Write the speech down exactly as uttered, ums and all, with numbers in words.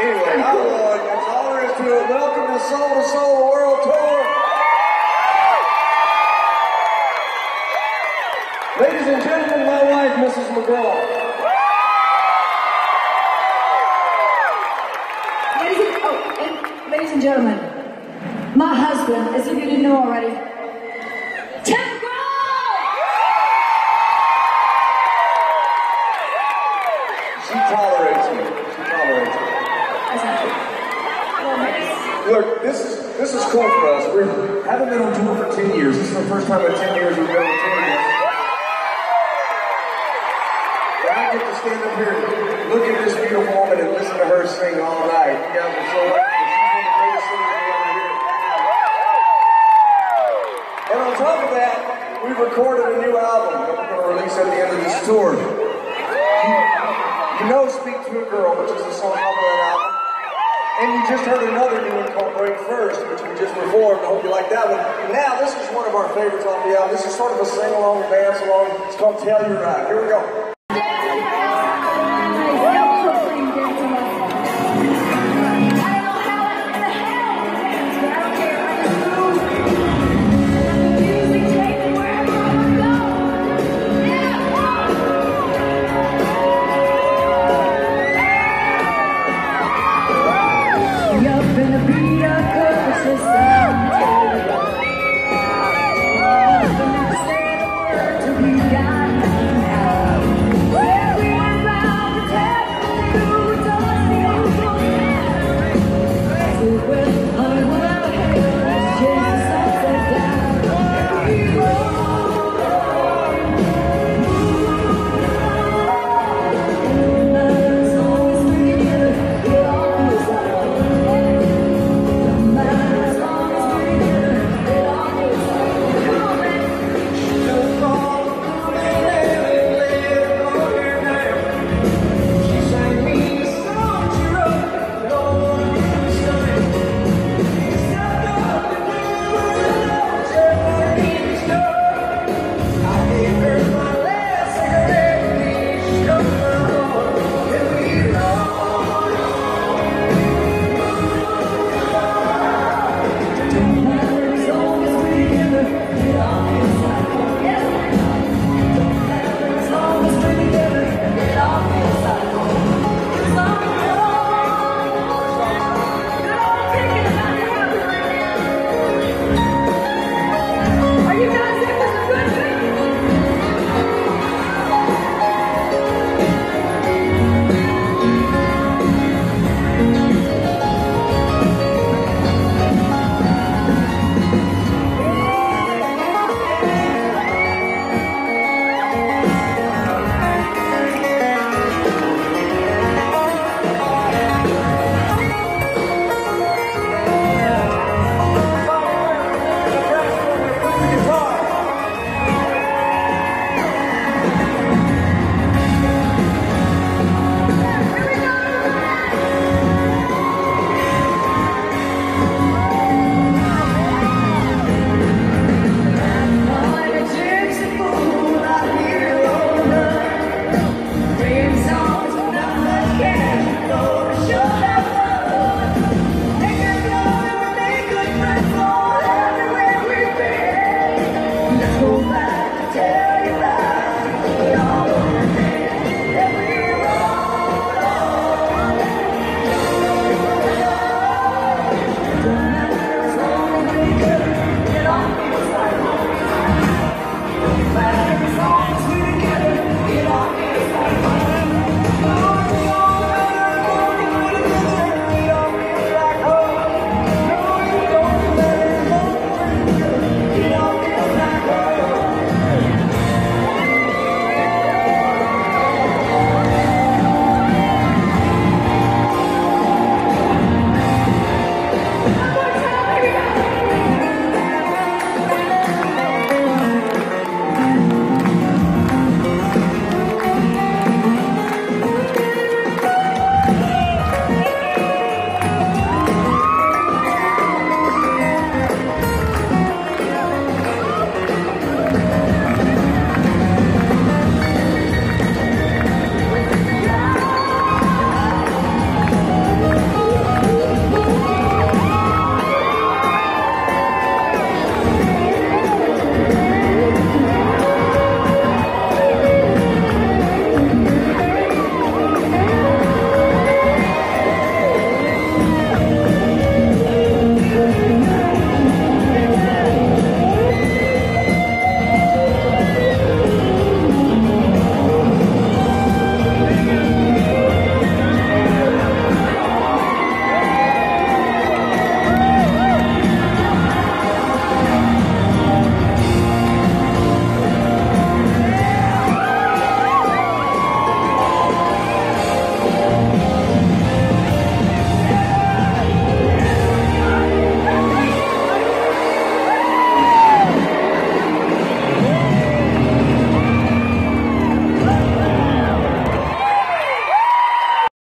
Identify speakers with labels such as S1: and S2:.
S1: Anyway, hello, that's all there is to it. Welcome to Soul to Soul World Tour. Ladies and gentlemen, my wife, Missus McGraw.
S2: Ladies and, oh, and ladies and gentlemen, my husband, as if you didn't know already, McGraw!
S1: She tolerates me. She tolerates me. Look, this is this is cool for us. We haven't been on tour for ten years. This is the first time in ten years we've been on tour yet. And I get to stand up here and look at this beautiful woman and listen to her sing all night. You guys are so lucky. She's one of the greatest singers we ever hear. And on top of that, we've recorded a new album that we're going to release at the end of this tour. You know Speak to a Girl, which is the song off of that album. And you just heard another new one called Break First, which we just performed. I hope you like that one. And now, this is one of our favorites off the album. This is sort of a sing-along, dance-along. It's called Telluride. Here we go.